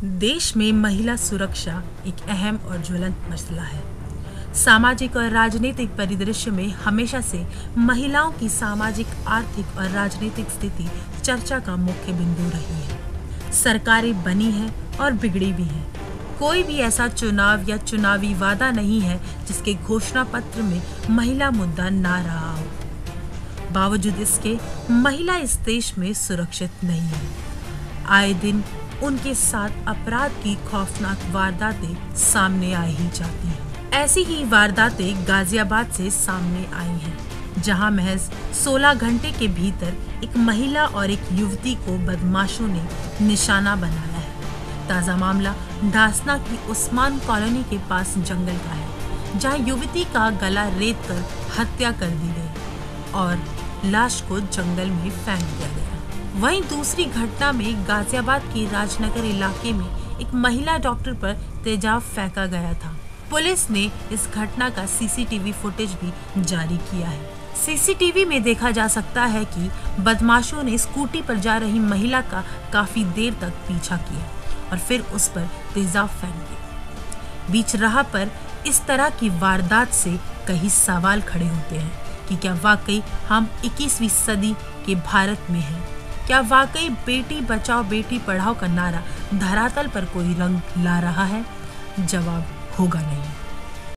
देश में महिला सुरक्षा एक अहम और ज्वलंत मसला है। सामाजिक और राजनीतिक परिदृश्य में हमेशा से महिलाओं की सामाजिक, आर्थिक और राजनीतिक स्थिति चर्चा का मुख्य बिंदु रही है। सरकारें बनी हैं और बिगड़ी भी हैं। कोई भी ऐसा चुनाव या चुनावी वादा नहीं है जिसके घोषणा पत्र में महिला मुद्दा ना रहा हो। बावजूद इसके महिला इस देश में सुरक्षित नहीं है। आए दिन उनके साथ अपराध की खौफनाक वारदातें सामने आ ही जाती हैं। ऐसी ही वारदातें गाजियाबाद से सामने आई हैं, जहां महज 16 घंटे के भीतर एक महिला और एक युवती को बदमाशों ने निशाना बनाया है। ताज़ा मामला ढासना की उस्मान कॉलोनी के पास जंगल का है, जहां युवती का गला रेत कर हत्या कर दी गई और लाश को जंगल में फेंक दिया गया। वहीं दूसरी घटना में गाजियाबाद के राजनगर इलाके में एक महिला डॉक्टर पर तेजाब फेंका गया था। पुलिस ने इस घटना का सीसीटीवी फुटेज भी जारी किया है। सीसीटीवी में देखा जा सकता है कि बदमाशों ने स्कूटी पर जा रही महिला का काफी देर तक पीछा किया और फिर उस पर तेजाब फेंक दिया। बीच राह पर इस तरह की वारदात से कई सवाल खड़े होते हैं कि क्या वाकई हम 21वीं सदी के भारत में हैं? क्या वाकई बेटी बचाओ बेटी पढ़ाओ का नारा धरातल पर कोई रंग ला रहा है? जवाब होगा नहीं।